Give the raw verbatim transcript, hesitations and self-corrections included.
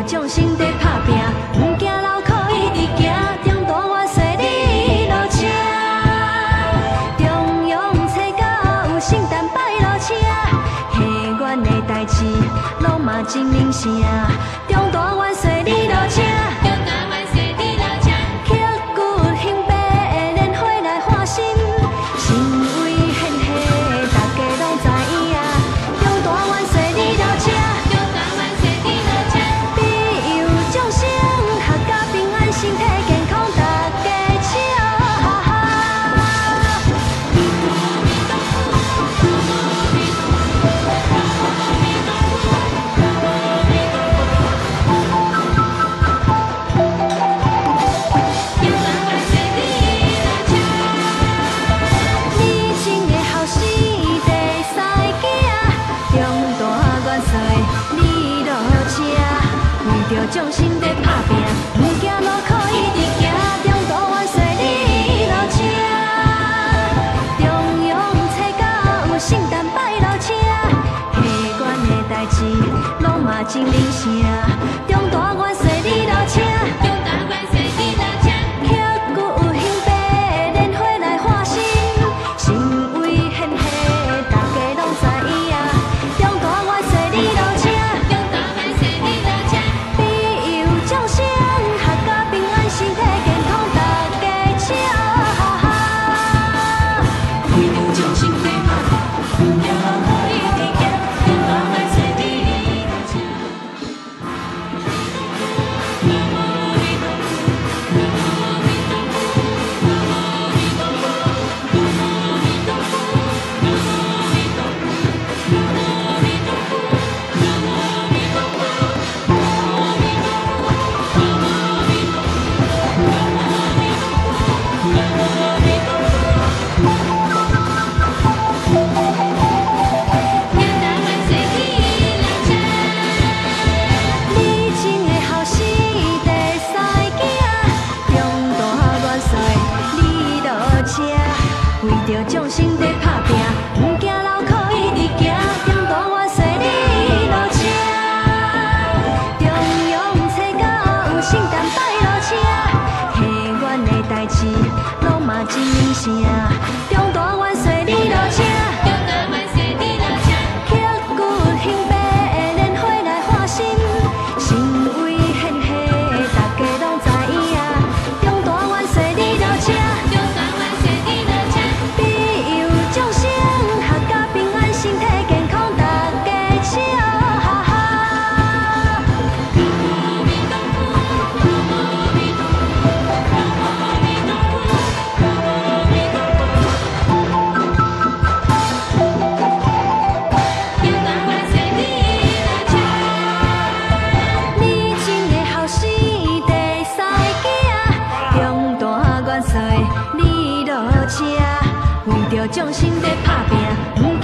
众生在打拼，毋惊劳苦一直行，中大万岁你落车，中央找到有圣诞摆落车，下元的代志拢嘛真明声，中大万岁你落车。 众生在打拼，毋惊劳苦一直行，中大万岁你落车，中央找到有圣诞摆落车，下元的代志拢嘛真明声，中大万岁你落车，中大万岁你落车，曲骨有兴白莲花来化身，神威显赫大家拢知影，中大万岁你落车。 为着众生在打拼，毋惊劳苦一直行，中大万岁你落车，中央找到有圣诞摆落车，下元的代志拢嘛真明声，中大万岁你落车，中大万岁你落车，曲骨兴白莲花来化身，神威显赫大家拢知影，中大万岁你落车。 你落车，为着众生在打拼。